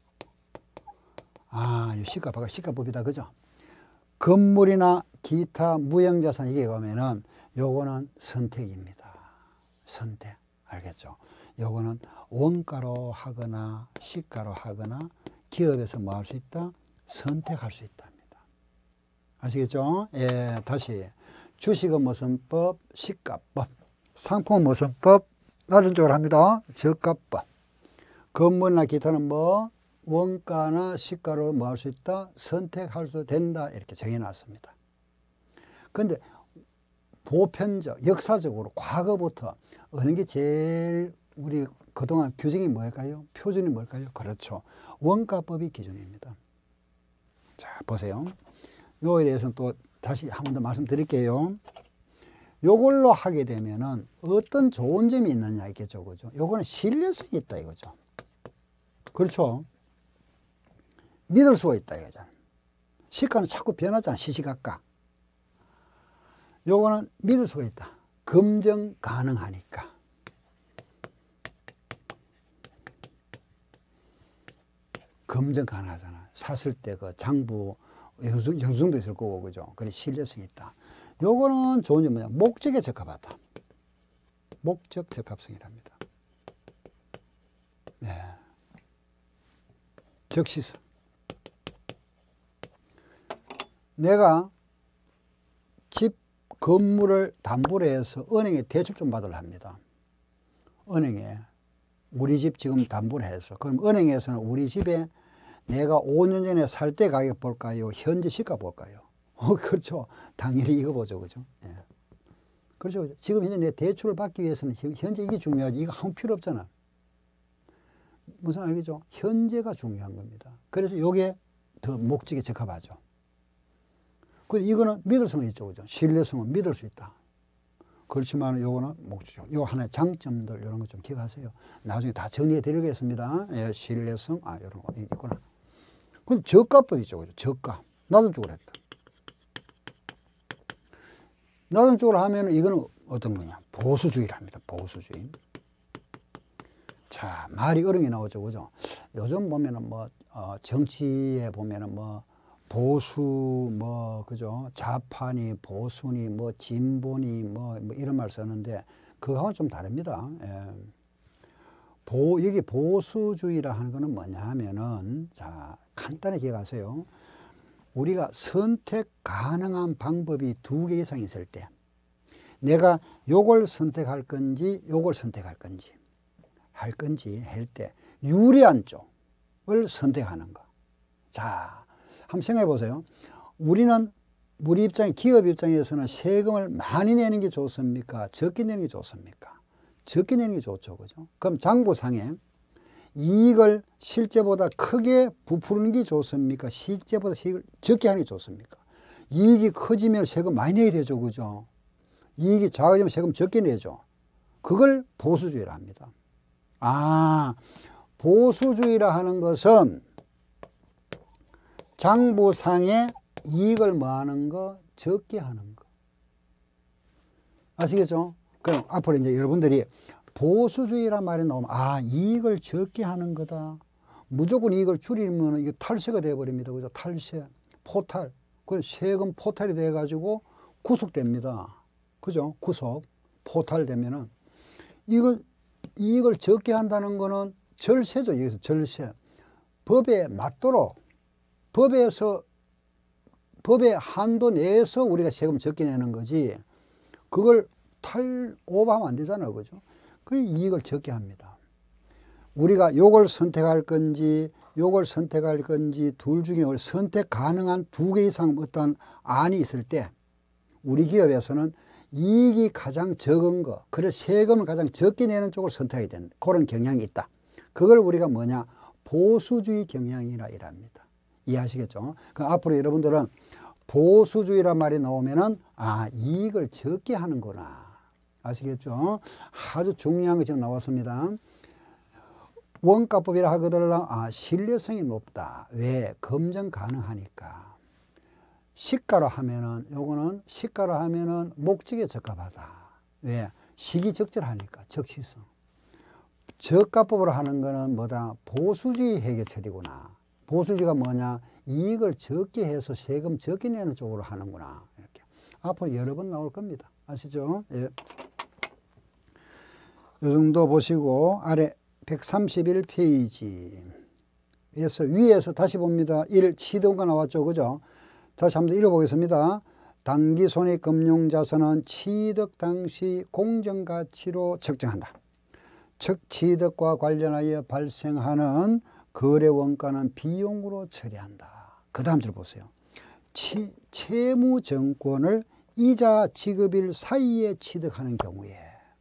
A: 아, 이 시가법이 시가법이다. 그죠? 건물이나 기타 무형자산 이게 오면은 요거는 선택입니다. 선택. 알겠죠? 요거는 원가로 하거나 시가로 하거나 기업에서 뭐 할 수 있다? 선택할 수 있답니다. 아시겠죠? 예, 다시. 주식은 무슨 법? 시가법. 상품은 무슨 법? 낮은 쪽으로 합니다. 저가법. 건물이나 기타는 뭐? 원가나 시가로 뭐 할 수 있다? 선택할 수 된다. 이렇게 정해놨습니다. 그런데 보편적, 역사적으로 과거부터 어느 게 제일 우리 그동안 규정이 뭘까요? 표준이 뭘까요? 그렇죠. 원가법이 기준입니다. 자, 보세요. 요거에 대해서는 또 다시 한 번 더 말씀드릴게요. 요걸로 하게 되면은 어떤 좋은 점이 있느냐 있겠죠. 그죠? 요거는 신뢰성이 있다 이거죠. 그렇죠. 믿을 수가 있다 이거잖아. 시가는 자꾸 변하잖아. 시시각각. 요거는 믿을 수가 있다. 검증 가능하니까. 검증 가능하잖아. 샀을 때 그 장부 영수증도 있을 거고, 그죠? 그래, 신뢰성이 있다. 요거는 좋은 점은 뭐냐? 목적에 적합하다. 목적 적합성이랍니다. 네. 적시성. 내가 집 건물을 담보로 해서 은행에 대출 좀 받으려 합니다. 은행에 우리 집 지금 담보를 해서 그럼 은행에서는 우리 집에 내가 오 년 전에 살 때 가격 볼까요? 현재 시가 볼까요? 어, 그렇죠. 당연히 이거 보죠. 그죠? 예. 그렇죠. 지금 현재 내 대출을 받기 위해서는 현재 이게 중요하지. 이거 아무 필요 없잖아. 무슨 알겠죠? 현재가 중요한 겁니다. 그래서 이게 더 목적에 적합하죠. 그리고 이거는 믿을성이 있죠. 그죠? 신뢰성은 믿을 수 있다. 그렇지만 요거는 목적. 요 하나의 장점들 이런 거 좀 기억하세요. 나중에 다 정리해 드리겠습니다. 예, 신뢰성, 아, 이런 거 있구나. 근데 저가법 있죠. 그죠? 저가. 나중쪽으로 했다. 나중쪽으로 하면 이거는 어떤 거냐? 보수주의랍니다. 보수주의. 자, 말이 어려운 게 나오죠. 그죠? 요즘 보면은 뭐, 어, 정치에 보면은 뭐, 보수, 뭐, 그죠? 좌파니, 보수니, 뭐, 진보니, 뭐, 뭐 이런 말 쓰는데, 그거하고는 좀 다릅니다. 예. 보, 여기 보수주의라 하는 거는 뭐냐 하면은, 자, 간단히 기억하세요. 우리가 선택 가능한 방법이 두 개 이상 있을 때, 내가 요걸 선택할 건지, 요걸 선택할 건지, 할 건지 할 때, 유리한 쪽을 선택하는 거. 자, 한번 생각해 보세요. 우리는 우리 입장에 기업 입장에서는 세금을 많이 내는 게 좋습니까? 적게 내는 게 좋습니까? 적게 내는 게 좋죠. 그죠? 그럼 장부상에 이익을 실제보다 크게 부푸르는 게 좋습니까? 실제보다 이익을 적게 하는 게 좋습니까? 이익이 커지면 세금 많이 내야 되죠. 그죠? 이익이 작아지면 세금 적게 내죠. 그걸 보수주의라 합니다. 아, 보수주의라 하는 것은 장부상에 이익을 뭐 하는 거? 적게 하는 거. 아시겠죠? 그럼 앞으로 이제 여러분들이 보수주의란 말이 나오면, 아, 이익을 적게 하는 거다. 무조건 이익을 줄이면 이게 탈세가 되어버립니다. 그죠? 탈세, 포탈. 그 세금 포탈이 돼가지고 구속됩니다. 그죠? 구속, 포탈되면은. 이거, 이익을 적게 한다는 거는 절세죠. 여기서 절세. 법에 맞도록 법에서, 법의 한도 내에서 우리가 세금 적게 내는 거지, 그걸 탈, 오버하면 안 되잖아요. 그죠? 그 이익을 적게 합니다. 우리가 요걸 선택할 건지, 요걸 선택할 건지, 둘 중에 선택 가능한 두 개 이상 어떤 안이 있을 때, 우리 기업에서는 이익이 가장 적은 거, 그래서 세금을 가장 적게 내는 쪽을 선택해야 된다. 그런 경향이 있다. 그걸 우리가 뭐냐? 보수주의 경향이라 이랍니다. 이해하시겠죠? 그럼 앞으로 여러분들은 보수주의란 말이 나오면은, 아, 이익을 적게 하는구나. 아시겠죠? 아주 중요한 게 지금 나왔습니다. 원가법이라 하거들랑, 아, 신뢰성이 높다. 왜? 검증 가능하니까. 시가로 하면은, 요거는 시가로 하면은 목적에 적합하다. 왜? 시기적절하니까, 적시성. 저가법으로 하는 거는 뭐다? 보수주의 회계 처리구나. 보수주의가 뭐냐? 이익을 적게 해서 세금 적게 내는 쪽으로 하는구나. 이렇게. 앞으로 여러 번 나올 겁니다. 아시죠? 예. 이 정도 보시고, 아래 백삼십일 페이지에서 위에서 다시 봅니다. 일, 취득원가 나왔죠. 그죠? 다시 한번 읽어보겠습니다. 당기손익금융자산은 취득 당시 공정가치로 측정한다. 즉, 취득과 관련하여 발생하는 거래원가는 비용으로 처리한다. 그 다음 줄 보세요. 치, 채무증권을 이자 지급일 사이에 취득하는 경우에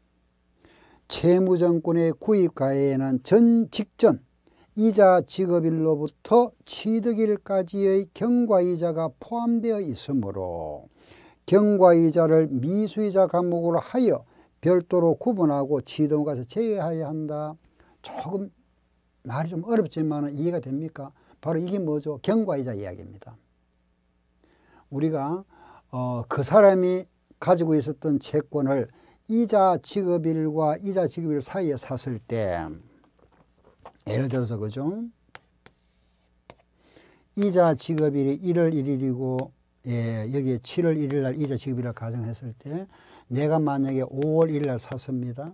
A: 채무증권의 구입가에는 전 직전 이자 지급일로부터 취득일까지의 경과이자가 포함되어 있으므로 경과이자를 미수이자 과목으로 하여 별도로 구분하고 취득원가에서 제외해야 한다. 조금 말이 좀 어렵지만 이해가 됩니까? 바로 이게 뭐죠? 경과이자 이야기입니다. 우리가 어, 그 사람이 가지고 있었던 채권을 이자 지급일과 이자 지급일 사이에 샀을 때, 예를 들어서 그죠? 이자 지급일이 일월 일일이고 예, 여기에 칠월 일일 날 이자 지급이라고 가정했을 때 내가 만약에 오월 일일 날 샀습니다.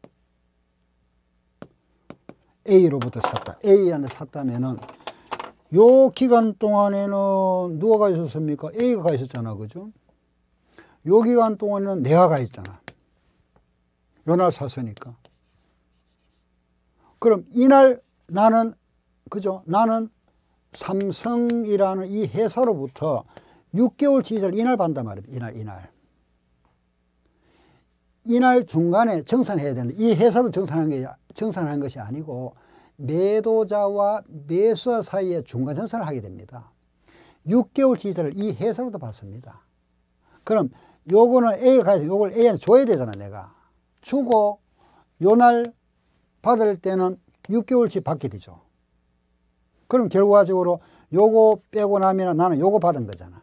A: A로부터 샀다. A한테 샀다면은 요 기간 동안에는 누가 가 있었습니까? A가 가 있었잖아. 그죠? 요 기간 동안에는 내가 가 있잖아. 요 날 샀으니까. 그럼 이날 나는, 그죠? 나는 삼성이라는 이 회사로부터 육 개월치 이자를 이날 받는단 말입니다. 이날, 이날. 이날 중간에 정산해야 되는데 이 회사로 정산하는 게, 정산하는 것이 아니고 매도자와 매수자 사이에 중간 정산을 하게 됩니다. 육 개월치 이자를 이 회사로부터 받습니다. 그럼 요거는 A가 가서 요걸 A한테 줘야 되잖아, 내가. 주고 요날 받을 때는 육 개월치 받게 되죠. 그럼 결과적으로 요거 빼고 나면 나는 요거 받은 거잖아.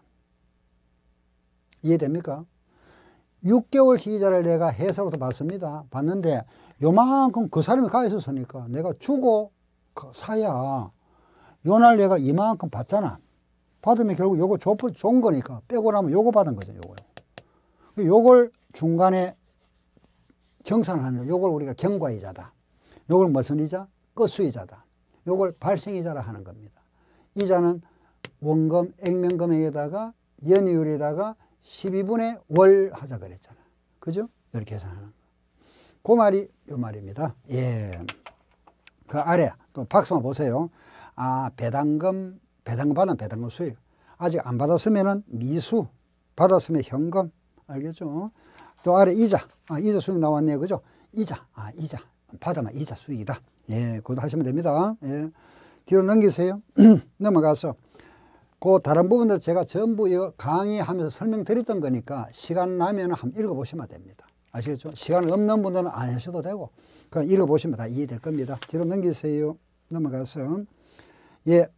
A: 이해됩니까? 육 개월치 이자를 내가 회사로부터 받습니다. 받는데 요만큼 그 사람이 가 있었으니까 내가 주고 사야 요날 내가 이만큼 받잖아. 받으면 결국 요거 좋은 거니까 빼고 나면 요거 받은 거죠. 요거. 요걸 중간에 정산을 하는 거. 요걸 우리가 경과이자다. 요걸 무슨 이자? 끝수이자다. 요걸 발생이자라 하는 겁니다. 이자는 원금 액면금액에다가 연이율에다가 십이분의 월 하자 그랬잖아. 그죠? 이렇게 계산하는 거. 그 말이 요 말입니다. 예. 그 아래 또 박스만 보세요. 아, 배당금, 배당금 받은 배당금 수익. 아직 안 받았으면은 미수, 받았으면 현금. 알겠죠? 또 아래 이자. 아, 이자 수익 나왔네요. 그죠? 이자. 아, 이자. 받으면 이자 수익이다. 예, 그것도 하시면 됩니다. 예. 뒤로 넘기세요. 넘어가서 그 다른 부분들 제가 전부 이거 강의하면서 설명드렸던 거니까 시간 나면 한번 읽어보시면 됩니다. 아시겠죠? 시간 없는 분들은 안 하셔도 되고 그냥 읽어보시면 다 이해될 겁니다. 뒤로 넘기세요. 넘어가서 예,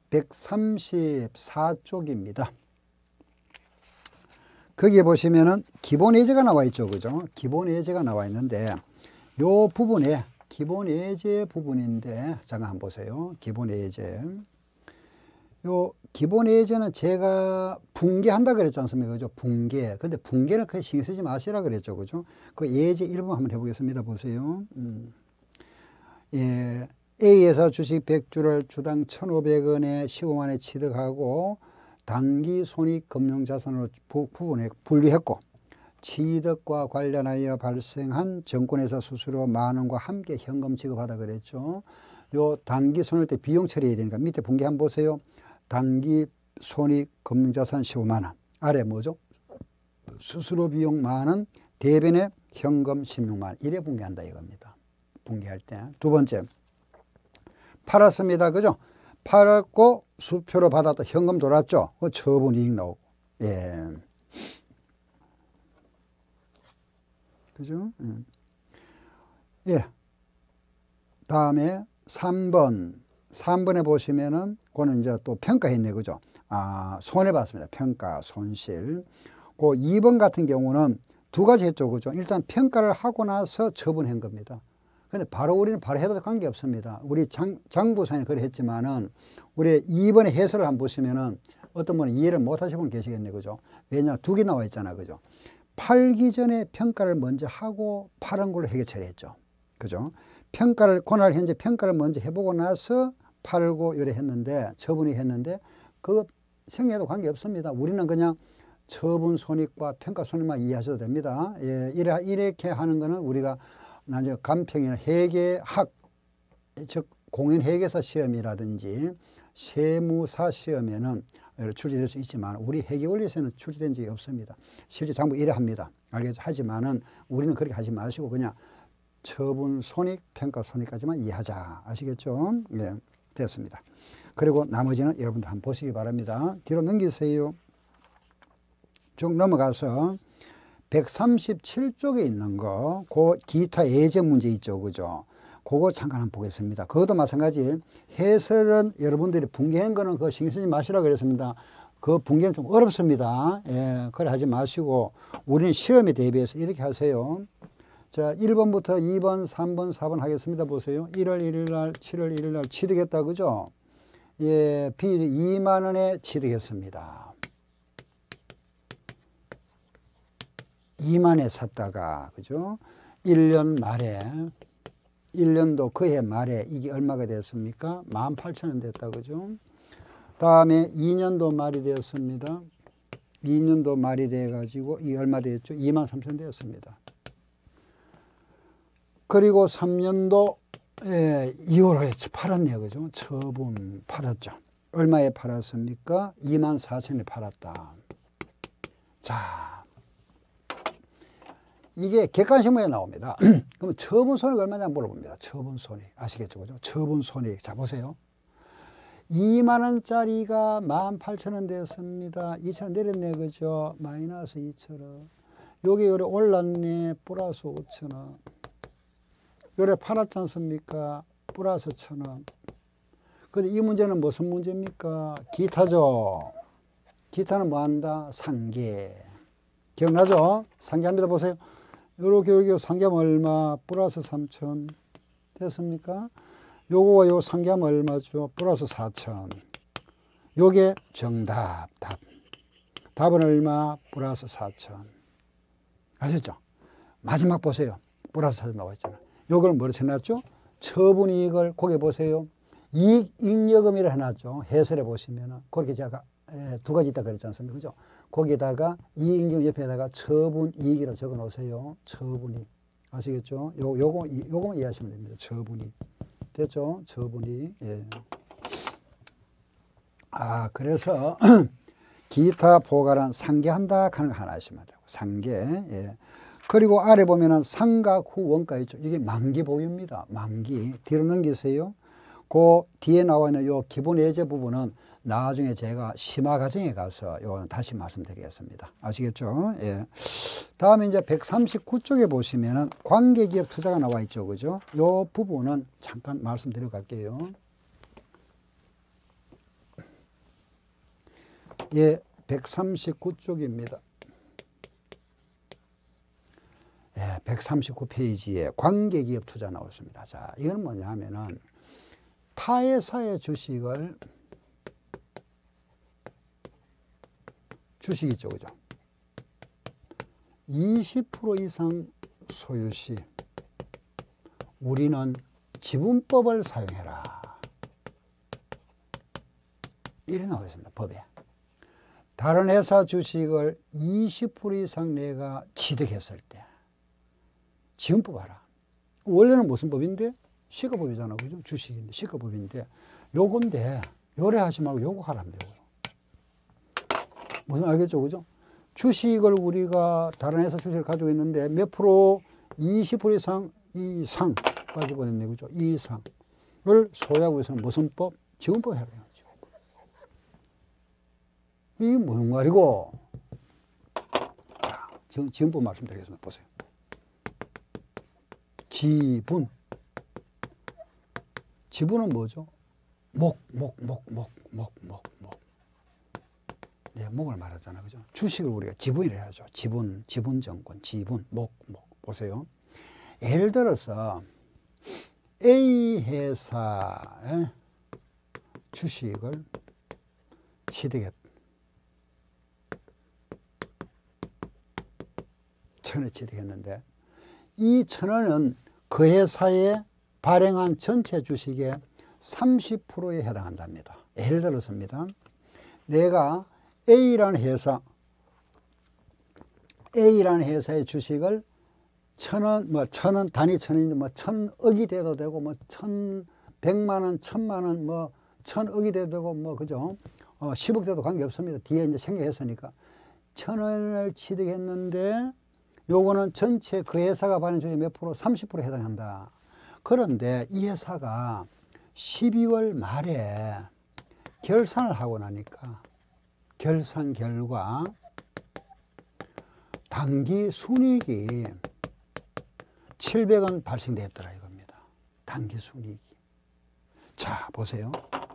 A: 백삼십사 쪽입니다. 거기에 보시면은 기본 예제가 나와 있죠. 그죠? 기본 예제가 나와 있는데 요 부분에 기본 예제 부분인데 잠깐 한번 보세요. 기본 예제. 요 기본 예제는 제가 붕괴한다 그랬지 않습니까? 그죠? 붕괴. 근데 붕괴는 크게 신경 쓰지 마시라 그랬죠. 그죠? 그 예제 일 번 한번 해보겠습니다. 보세요. 음. 예. A에서 주식 백 주를 주당 천오백 원에 십오만 원에 취득하고 단기 손익 금융자산으로 부분에 분리했고 취득과 관련하여 발생한 정권회사 수수료 만 원과 함께 현금 지급하다 그랬죠. 요 단기 손익 때 비용 처리해야 되니까 밑에 분기 한번 보세요. 단기 손익 금융자산 십오만 원. 아래 뭐죠? 수수료 비용 만 원, 대변에 현금 십육만 원. 이래 분기한다 이겁니다. 분기할 때. 두 번째. 팔았습니다. 그죠? 팔았고 수표로 받았다. 현금 돌았죠? 그 처분 이익 나오고. 예. 그죠? 예. 다음에 삼 번. 삼 번에 보시면은, 그거는 이제 또 평가했네. 그죠? 아, 손해봤습니다. 평가, 손실. 그 이 번 같은 경우는 두 가지 했죠. 그죠? 일단 평가를 하고 나서 처분한 겁니다. 근데 바로 우리는 바로 해도 관계 없습니다. 우리 장, 장부상에 그래 했지만은, 우리 이 번에 해설을 한번 보시면은 어떤 분은 이해를 못 하시는 분 계시겠네. 그죠? 왜냐? 두 개 나와 있잖아. 그죠? 팔기 전에 평가를 먼저 하고 파는 걸로 회계 처리했죠. 그죠? 평가를, 그날 현재 평가를 먼저 해보고 나서 팔고 요래 했는데, 처분이 했는데, 그거 생애도 관계 없습니다. 우리는 그냥 처분 손익과 평가 손익만 이해하셔도 됩니다. 예, 이래, 이렇게 하는 거는 우리가 나중에 간평이나 회계학, 즉, 공인회계사 시험이라든지 세무사 시험에는 출제될 수 있지만 우리 회계원리에서는 출제된 적이 없습니다. 실제 장부 이래 합니다. 알겠죠? 하지만은 우리는 그렇게 하지 마시고 그냥 처분 손익, 평가 손익까지만 이해하자. 아시겠죠? 예, 됐습니다. 그리고 나머지는 여러분들 한번 보시기 바랍니다. 뒤로 넘기세요. 쭉 넘어가서 백삼십칠 쪽에 있는 거, 그 기타 예제 문제 있죠. 그죠? 그거 잠깐 한번 보겠습니다. 그것도 마찬가지. 해설은 여러분들이 붕괴한 거는 그거 신경 쓰지 마시라고 그랬습니다. 그 붕괴는 좀 어렵습니다. 예, 그래 하지 마시고, 우리는 시험에 대비해서 이렇게 하세요. 자, 일 번부터 이 번, 삼 번, 사 번 하겠습니다. 보세요. 일월 일일 날, 칠월 일일 날 취득했다. 그죠? 예, 비율이 이만 원에 취득했습니다. 이만에 샀다가, 그죠? 일 년 말에, 일 년도 그해 말에 이게 얼마가 됐습니까? 만 팔천 원 됐다, 그죠? 다음에 이 년도 말이 되었습니다. 이 년도 말이 돼가지고 이 얼마 됐죠? 이만 삼천 원 되었습니다. 그리고 삼 년도 예, 이월에 팔았네요, 그죠? 처분 팔았죠. 얼마에 팔았습니까? 이만 사천 원에 팔았다. 자, 이게 객관식문에 나옵니다. 그러면 처분 손익 얼마냐 물어봅니다. 처분 손익 아시겠죠, 그죠? 처분 손익. 자, 보세요. 이만 원짜리가 만 팔천 원 되었습니다. 이천 원 내렸네, 그죠? 마이너스 이천 원. 요게 요래 올랐네, 플러스 오천 원. 요래 팔았지 않습니까? 플러스 천 원. 근데 이 문제는 무슨 문제입니까? 기타죠. 기타는 뭐 한다? 상계. 기억나죠? 상계합니다. 보세요. 요렇게 요렇게 상계하면 얼마? 플러스 삼천. 됐습니까? 요거와 요 상계하면 얼마죠? 플러스 사천. 요게 정답, 답. 답은 얼마? 플러스 사천. 아셨죠? 마지막 보세요. 플러스 사천 나와 있잖아요. 요걸 뭐로 쳐놨죠? 처분이익을 거기 보세요. 이익, 이익여금이라 해놨죠. 해설해 보시면은. 그렇게 제가 두 가지 있다 그랬지 않습니까? 그죠? 거기다가 이익여금 옆에다가 처분이익이라 적어 놓으세요. 처분이익. 아시겠죠? 요, 요거, 요거만 이해하시면 됩니다. 처분이익. 됐죠? 처분이익. 예. 아, 그래서 기타 보관한 상계한다 하는 거 하나 하시면 되고. 상계. 예. 그리고 아래 보면은 상각 후 원가 있죠. 이게 만기 보유입니다. 만기. 뒤로 넘기세요. 그 뒤에 나와 있는 요 기본 예제 부분은 나중에 제가 심화 과정에 가서 요거는 다시 말씀드리겠습니다. 아시겠죠? 예. 다음에 이제 백삼십구 쪽에 보시면은 관계기업 투자가 나와 있죠. 그죠? 요 부분은 잠깐 말씀드려 갈게요. 예, 백삼십구 쪽입니다. 예, 백삼십구 페이지에 관계기업 투자 나왔습니다. 자, 이건 뭐냐 하면은 타회사의 주식을 주식 있죠, 그죠? 이십 퍼센트 이상 소유 시 우리는 지분법을 사용해라. 이래 나와 있습니다, 법에. 다른 회사 주식을 이십 퍼센트 이상 내가 취득했을 때 지분법 하라. 원래는 무슨 법인데? 시가법이잖아, 그죠? 주식인데, 시가법인데, 요건데, 요래 하지 말고 요거 하라면 되고요. 무슨 알겠죠, 그죠? 주식을 우리가 다른 회사 주식을 가지고 있는데 몇 프로? 이십 퍼센트 이상, 이상 가지고 있네, 그죠? 이상을 소유하고 있으면 무슨 법? 지분법 해라. 지분법. 이게 무슨 말이고? 자, 지금 지분법 말씀드리겠습니다. 보세요. 지분. 지분은 뭐죠? 목, 목, 목, 목, 목, 목, 목. 네, 목을 말하잖아요. 그죠? 주식을 우리가 지분이라 하죠. 지분, 지분정권, 지분, 목, 목. 보세요. 예를 들어서 A 회사의 주식을 취득했다. 천 원에 취득했는데 이 천 원은 그 회사에 발행한 전체 주식의 삼십 퍼센트에 해당한답니다. 예를 들었습니다. 내가 A라는 회사, A라는 회사의 주식을 천 원, 뭐 천 원, 단위 천 원인데 뭐 천억이 돼도 되고 뭐 천, 백만 원, 천만 원, 뭐 천억이 돼도 되고 뭐 그죠? 어, 십억 돼도 관계없습니다. 뒤에 이제 생략했으니까. 천 원을 취득했는데 요거는 전체 그 회사가 발행 주식 몇 프로? 삼십 퍼센트 해당한다. 그런데 이 회사가 십이월 말에 결산을 하고 나니까 결산 결과 당기 순이익이 칠백 원 발생됐더라 이겁니다. 당기 순이익이. 자, 보세요.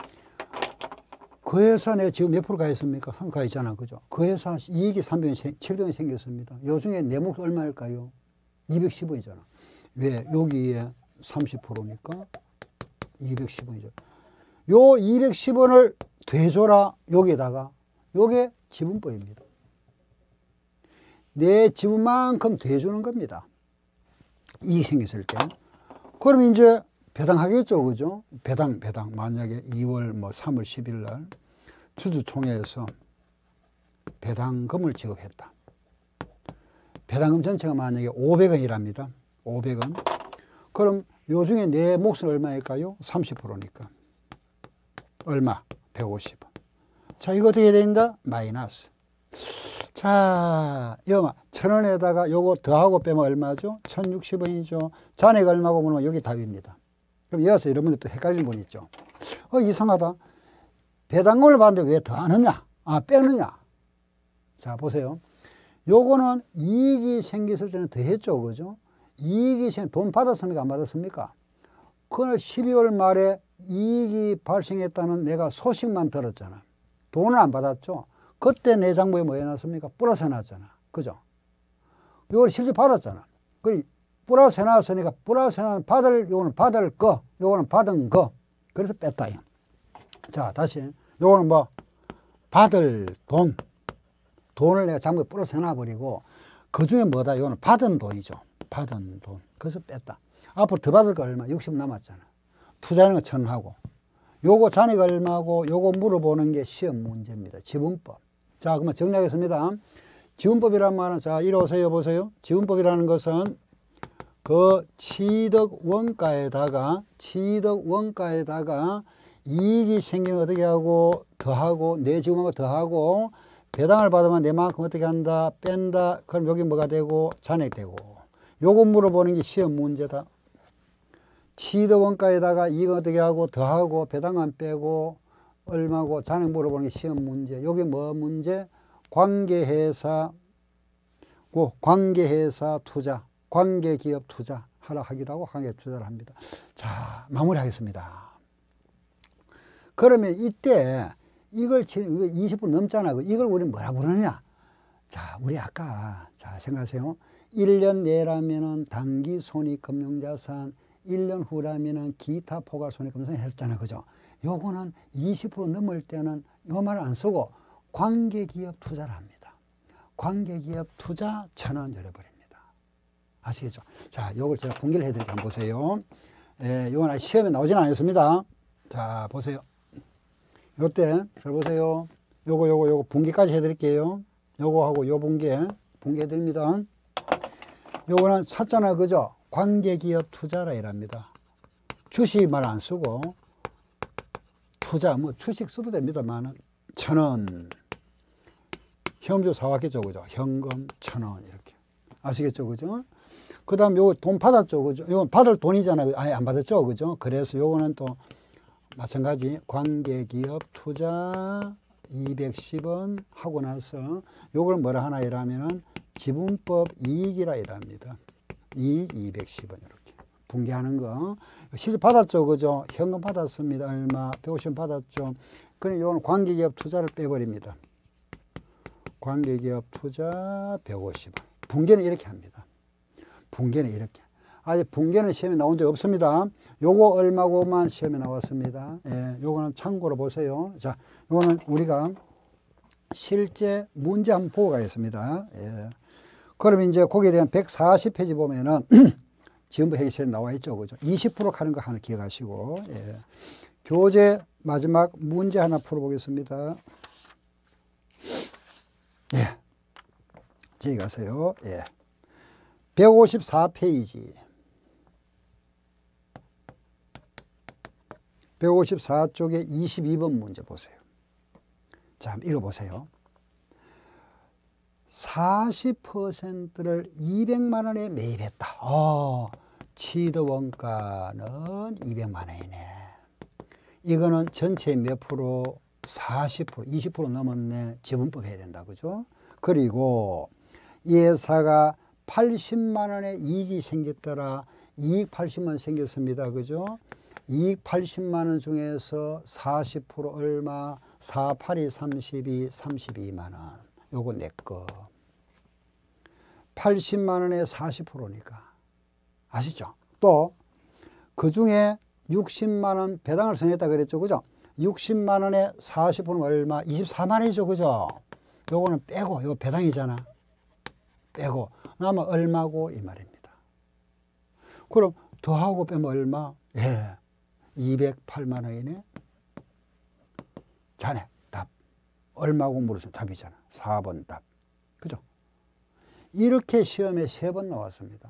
A: 그 회사 내가 지금 몇 프로 가 있습니까? 삼 가 있잖아. 그죠? 그 회사 이익이 삼백 원, 칠백 원 생겼습니다. 요 중에 내 몫 얼마일까요? 이백십 원이잖아. 왜? 여기에 삼십 퍼센트니까 이백십 원이죠. 요 이백십 원을 되줘라. 여기에다가. 요게 지분법입니다. 내 지분만큼 더해주는 겁니다. 이익 생겼을 때. 그럼 이제 배당하겠죠, 그죠? 배당, 배당. 만약에 이월, 뭐 삼월 십일 날 주주총회에서 배당금을 지급했다. 배당금 전체가 만약에 오백 원이랍니다. 오백 원. 그럼 요 중에 내 몫은 얼마일까요? 삼십 퍼센트니까. 얼마? 백오십 원. 자, 이거 어떻게 된다? 마이너스. 자, 영아, 천 원에다가 요거 더하고 빼면 얼마죠? 천육십 원이죠. 잔액 얼마고 물으면 여기 답입니다. 그럼 여기서 여러분들 또 헷갈리는 분 있죠. 어, 이상하다. 배당금을 받는데 왜 더하느냐? 아, 빼느냐? 자, 보세요. 요거는 이익이 생겼을 때는 더했죠, 그죠? 이익이 생, 돈 받았습니까? 안 받았습니까? 그 십이월 말에 이익이 발생했다는 내가 소식만 들었잖아. 돈을 안 받았죠? 그때 내 장부에 뭐 해놨습니까? 플러스 해놨잖아. 그죠? 이걸 실제 받았잖아. 그 플러스 해놨으니까 플러스 해놨 받을, 요거는 받을 거, 요거는 받은 거. 그래서 뺐다. 자, 다시. 요거는 뭐? 받을 돈. 돈을 내가 장부에 플러스 해놔버리고, 그 중에 뭐다? 요거는 받은 돈이죠. 받은 돈. 그래서 뺐다. 앞으로 더 받을 거 얼마? 육십 남았잖아. 투자하는 거 천 하고. 요거 잔액 얼마고, 요거 물어보는 게 시험 문제입니다. 지분법. 자, 그러면 정리하겠습니다. 지분법이란 말은, 자, 이리 오세요, 보세요. 지분법이라는 것은 그 취득 원가에다가, 취득 원가에다가 이익이 생기면 어떻게 하고, 더하고, 내 지분하고 더하고, 배당을 받으면 내만큼 어떻게 한다, 뺀다. 그럼 여기 뭐가 되고, 잔액 되고. 요거 물어보는 게 시험 문제다. 취득 원가에다가 이익 어떻게 하고, 더하고, 배당은 빼고, 얼마고, 잔액 물어보는 게 시험 문제. 요게 뭐 문제? 관계회사, 고 관계회사 투자, 관계기업 투자 하라 하기도 하고, 관계기업 투자를 합니다. 자, 마무리하겠습니다. 그러면 이때 이걸 이십 분 넘잖아. 이걸 우리 뭐라 부르느냐? 자, 우리 아까, 자, 생각하세요. 일 년 내라면은 단기 손익금융자산, 일 년 후라면은 기타 포괄 손익금융자산 했잖아. 그죠? 요거는 이십 퍼센트 넘을 때는 요 말을 안 쓰고 관계기업 투자를 합니다. 관계기업 투자 천 원 열어버립니다. 아시겠죠? 자, 요걸 제가 분기를 해드릴게요. 한번 보세요. 예, 요건 아직 시험에 나오진 않았습니다. 자, 보세요. 요때, 잘 보세요. 요거, 요거, 요거 분기까지 해드릴게요. 요거하고 요 분기, 분기 해드립니다. 요거는 샀잖아. 그죠? 관계기업 투자라 이랍니다. 주식 말 안 쓰고, 투자, 뭐 주식 써도 됩니다만, 천 원. 현금주 사왔겠죠. 그죠? 현금 천 원. 이렇게. 아시겠죠? 그죠? 그 다음 요거 돈 받았죠. 그죠? 요건 받을 돈이잖아요. 아예 안 받았죠. 그죠? 그래서 요거는 또 마찬가지 관계기업 투자 이백십 원 하고 나서 요걸 뭐라 하나 이라면은 지분법 이익이라 이랍니다. 이익 이백십 원 이렇게. 분기하는 거. 실제 받았죠. 그죠? 현금 받았습니다. 얼마? 백오십 원 받았죠. 그럼 요건 관계기업 투자를 빼버립니다. 관계기업 투자 백오십 원. 분기는 이렇게 합니다. 분기는 이렇게. 아직 분기는 시험에 나온 적 없습니다. 요거 얼마고만 시험에 나왔습니다. 예, 요거는 참고로 보세요. 자, 요거는 우리가 실제 문제 한번 보고 가겠습니다. 예. 그럼 이제 거기에 대한 백사십 페이지 보면은 지금부터 해결이 나와 있죠. 그죠? 이십 퍼센트 하는 거 하나 기억하시고. 예. 교재 마지막 문제 하나 풀어보겠습니다. 예. 저기 가세요. 예. 백오십사 페이지. 백오십사 쪽에 이십이 번 문제 보세요. 자, 한번 읽어보세요. 사십 퍼센트를 이백만 원에 매입했다. 어, 취득 원가는 이백만 원이네. 이거는 전체 몇 프로? 사십 퍼센트, 이십 퍼센트 넘었네. 지분법 해야 된다. 그죠? 그리고 이 회사가 팔십만 원의 이익이 생겼더라. 이익 팔십만 원 생겼습니다. 그죠? 이익 팔십만 원 중에서 사십 퍼센트 얼마? 사, 팔이 삼십이, 삼십이만 원. 요거 내 거. 팔십만 원에 사십 퍼센트니까. 아시죠? 또, 그 중에 육십만 원 배당을 선했다 그랬죠. 그죠? 육십만 원에 사십 퍼센트 얼마? 이십사만 원이죠. 그죠? 요거는 빼고, 요거 배당이잖아. 빼고 남아 얼마고 이 말입니다. 그럼 더하고 빼면 얼마? 예, 이백팔만 원이네. 자네 답. 얼마고 물으시면 답이잖아. 사 번 답. 그죠? 이렇게 시험에 세 번 나왔습니다.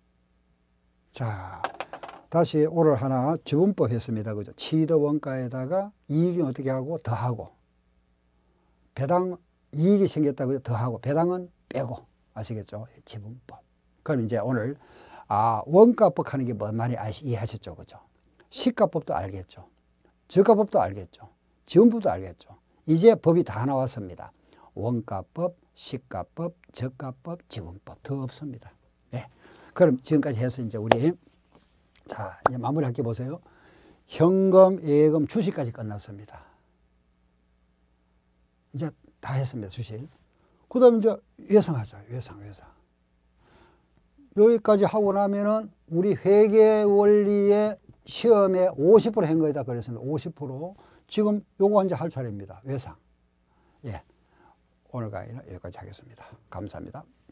A: 자, 다시 오늘 하나 주분법 했습니다. 그죠? 치더 원가에다가 이익이 어떻게 하고 더하고 배당 이익이 생겼다고 더하고 배당은 빼고 아시겠죠? 지분법. 그럼 이제 오늘 아 원가법 하는 게 뭔 말인지 아시, 이해하셨죠? 그죠? 시가법도 알겠죠? 저가법도 알겠죠? 지분법도 알겠죠? 이제 법이 다 나왔습니다. 원가법, 시가법, 저가법, 지분법 더 없습니다. 네. 그럼 지금까지 해서 이제 우리 자 이제 마무리할게 보세요. 현금, 예금, 주식까지 끝났습니다. 이제 다 했습니다. 주식. 그 다음에 이제 예상하죠. 예상, 예상. 여기까지 하고 나면은 우리 회계 원리의 시험에 오십 퍼센트 한 거에다 그랬습니다. 오십 퍼센트. 지금 요거 이제 할 차례입니다. 예상. 예. 오늘 강의는 여기까지 하겠습니다. 감사합니다.